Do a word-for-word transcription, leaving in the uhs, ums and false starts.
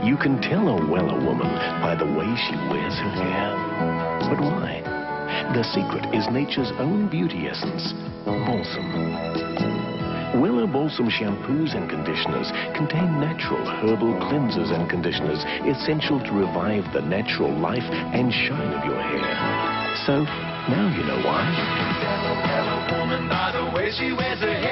You can tell a Wella woman by the way she wears her hair. But why? The secret is nature's own beauty essence, balsam. Wella Balsam shampoos and conditioners contain natural herbal cleansers and conditioners essential to revive the natural life and shine of your hair. So, now you know why. Tell a Wella woman by the way she wears her hair.